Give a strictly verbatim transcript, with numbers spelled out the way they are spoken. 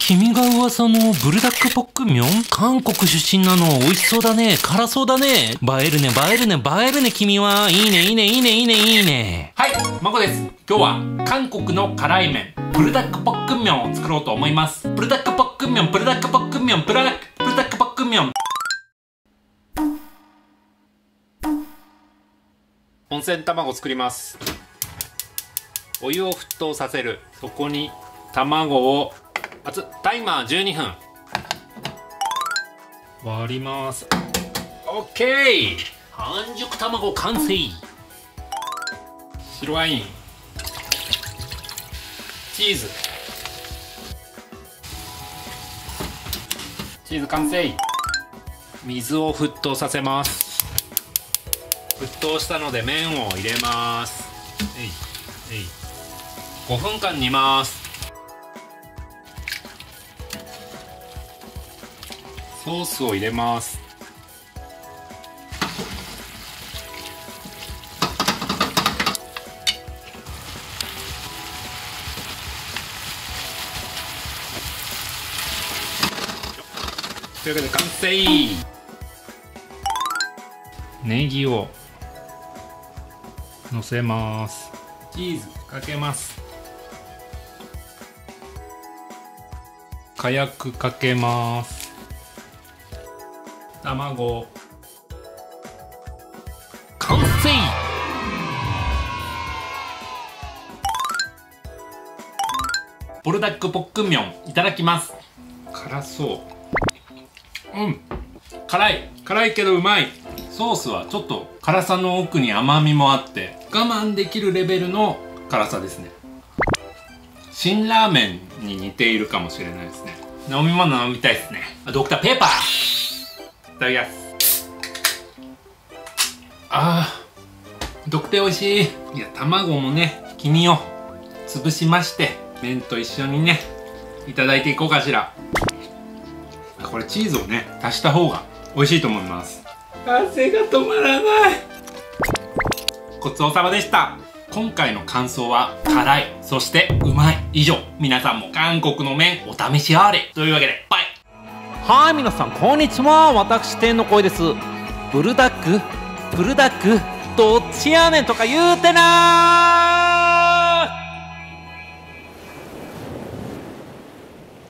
君が噂のブルダックポックンミョン？韓国出身なの。美味しそうだね。辛そうだね。映えるね、映えるね、映えるね、君は。いいね、いいね、いいね、いいね、いいね。はい、まこです。今日は韓国の辛い麺、ブルダックポックンミョンを作ろうと思います。ブルダックポックンミョン、ブルダックポックンミョン、ブルダック、ブルダックポックンミョン。温泉卵作ります。お湯を沸騰させる。そこに卵を熱タイマーじゅうにふん割ります。オッケー、半熟卵完成。白ワイン、チーズ、チーズ完成。水を沸騰させます。沸騰したので麺を入れます。えいえい、ごふんかん煮ます。ソースを入れます。というわけで完成。ネギをのせます。チーズかけます。かやくかけます。卵完成。ブルダックポックンミョンいただきます。辛そう。うん、辛い辛いけどうまい。ソースはちょっと辛さの奥に甘みもあって我慢できるレベルの辛さですね。辛ラーメンに似ているかもしれないですね。飲み物飲みたいですね。ドクターペーパーいただきます。あー、ドクテ美味しい。いや、卵もね、黄身を潰しまして麺と一緒にねいただいていこうかしら。これチーズをね足した方が美味しいと思います。汗が止まらない。ごちそうさまでした。今回の感想は辛い、そしてうまい以上。皆さんも韓国の麺お試しあれというわけでバイ。はい、皆さんこんにちは。私天の声です。ブルダックブルダックどっちやねんとか言うてなー。